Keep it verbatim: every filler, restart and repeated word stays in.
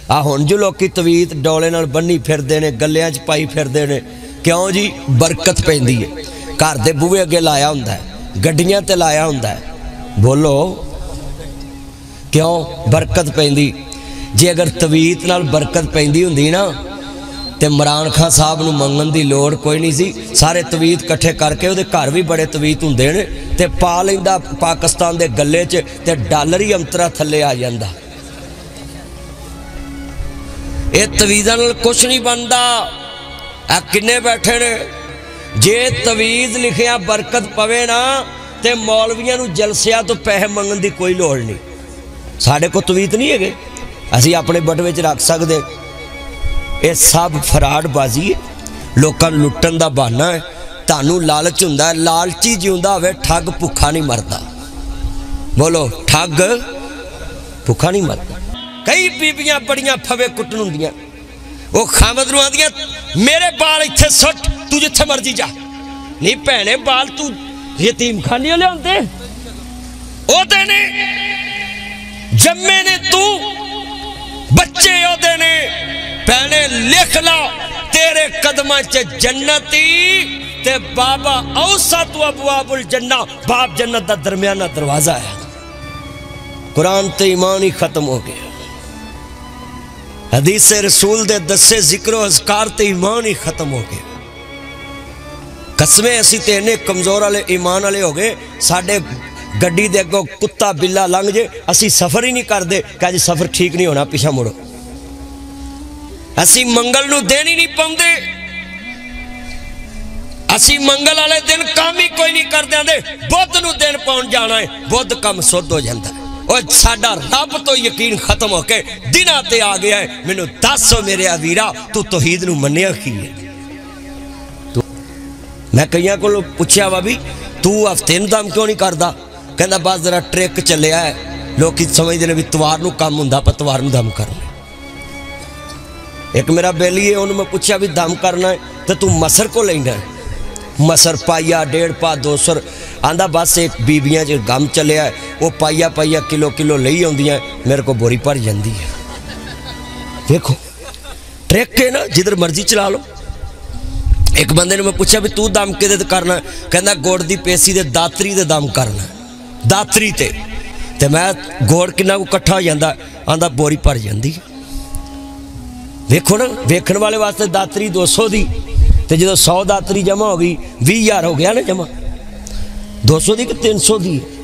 आ हुण जो लोग तवीत डोले नाल बन्नी फिरदे ने, गलियां च पाई फिरदे ने, क्यों जी? बरकत पैंदी है। घर दे बूहे अगे लाया हुंदा है, गड्डियां ते लाया हुंदा है। बोलो क्यों? बरकत पैंदी। जे अगर तवीत नाल बरकत पैंदी हुंदी ना ते इमरान खान साहब नूं मंगण दी लोड़ कोई नहीं सी। सारे तवीत इकट्ठे करके उहदे घर भी बड़े तवीत हुंदे ने ते पा लैंदा पाकिस्तान दे गले च ते डॉलर ही अंतरा थल्ले आ जांदा। ये तवीज़ां नाल कुछ नहीं बनता। आ किन्ने बैठे ने? जे तवीज़ लिखिया बरकत पवे ना ते मौलवियां नूं जलसिया तो पैसे मंगण दी कोई लोड़ नहीं। साढ़े को तवीत नहीं है, असी अपने बटवे च रख सकते। ये सब फराडबाजी है, लोगों लुट्टन का बहाना है। तानू लालच हुंदा है, लालची जिउंदा होवे ठग भुखा नहीं मरदा। बोलो ठग भुखा नहीं मरदा। कई बीबियां बड़ियां फवे कुटन हुंदियां, वो खामद नूं आंदियां मेरे बाल इत्थे सुट, तू जिथे मर्जी जा। नहीं भैणे बाल तू यतीम खाने लियाउंदे ओदे ने, जम्मे ने तू, बच्चे ओदे ने। भैणे लिख ला तेरे कदमां च जन्नती ते बाबा औसा तू अबवाबुल जन्ना, बाप जन्नत दा दरमियाना दरवाजा है। कुरान ते ईमान ही खत्म हो गया। हदीस रसूल दे दसे जिक्रो अज़कार ते ईमान ही खत्म हो गया। कसमें असी ते इन्ने कमजोर वाले ईमान वाले हो गए, साडे गड्डी दे अगों कुत्ता बिल्ला लंघ जे असी सफर ही नहीं करते कि अज सफर ठीक नहीं होना, पिछा मुड़ो। असी मंगल नूं दिन ही नहीं पाउंदे, असी मंगल वाले दिन काम ही कोई नहीं करते। आंदे बुध नूं दिन पाउण जाना है, बुध काम सुध हो जाता है। और साडा रब तो यकीन खत्म होके दिनां ते आ गया है। मैनू दस मेरे वीरा तू तौहीद नूं मन्निया की है? तू मैं कईयां कोलों पुछया वा भी तू हफ्ते नूं दम क्यों नहीं करदा? कहंदा बस जरा ट्रिक चलिया है, लोग समझते हैं भी तवार नूं काम हुंदा पर तवार नूं दम करना। एक मेरा बेली है, उन्होंने मैं पूछा भी दम करना है तो तू मसर को लेना है? मसर पाइया डेढ़ पा दो सौ आंदा बस एक बीबियां च गम चलिया है, वो पाइया पाइया किलो किलो लई आउंदियां, मेरे को बोरी भर जाती है। देखो ट्रिक है ना, जिधर मर्जी चला लो। एक बंदे ने मैं पूछा भी तू दम कि करना? कहना गुड़ की पेसी दे दातरी दे दम करना, दातरी ते ते मैं गुड़ किन्ना को कट्ठा हो जाता? आंदा बोरी भर जाती है। देखो ना, वेखण वाले वास्ते दातरी दो सौ की, तो जो सौ दातरी जमा हो गई भी हज़ार हो गया ना जमा, दो सौ की कि तीन सौ की।